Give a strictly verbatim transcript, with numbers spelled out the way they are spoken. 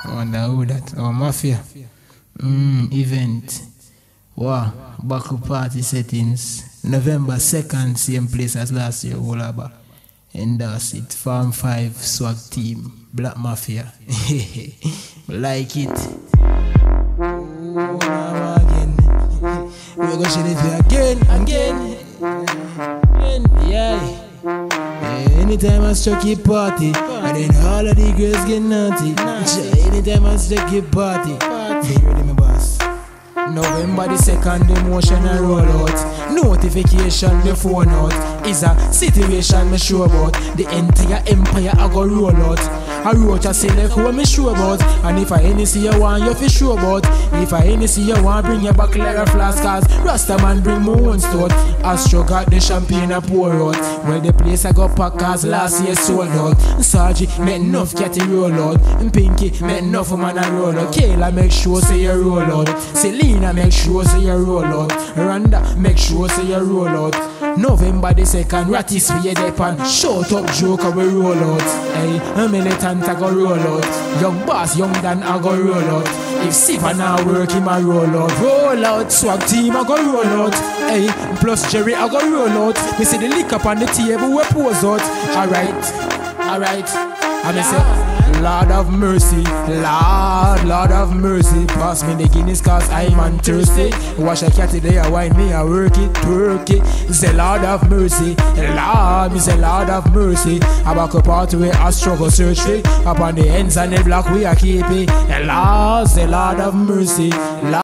I wonder who that. Oh, Mafia. Mm, event. Wow. Baku party settings. November second, same place as last year. Wolaba. Endorse it. Farm five swag team. Black Mafia. Like it. Oh, now again. We're gonna show it again, again. again. Yeah. Anytime I struck a party, and then all of the girls get naughty. Anytime I struck a party, you ready, my boss? November the second, the motion I roll out. Notification, the phone out. Is a situation me sure about. The entire empire I go roll out. I wrote a select what me sure about. And if I any see you want, you fi sure about. If I any see you want, bring your back like a flask. Cause Rasta man bring my own stout. Astro got the champagne I pour out. Well the place I got packed cause last year sold out. Sargy make enough catty roll out. And Pinky make enough man I roll out. Kayla make sure say you roll out. Selena make sure say you roll out. Randa make sure say you roll out. November the second, Rattis for your depan. Shut up joker we roll out. Hey, a militant I go roll out. Young boss, young Dan I go roll out. If Siva now work him I roll out. Roll out, swag team I go roll out. Hey, plus Jerry I go roll out. Me see the lick up on the table we pose out. Alright, alright. And me say Lord of mercy, Lord, Lord of mercy. Pass me the Guinness cause I'm on thirsty. Wash a cat today, I wine me, I work it, work it. Say Lord of mercy, Lord, me say Lord of mercy. I back up out where I struggle search it. Up on the ends and the block we are keep it. Lord, say Lord of mercy, Lord.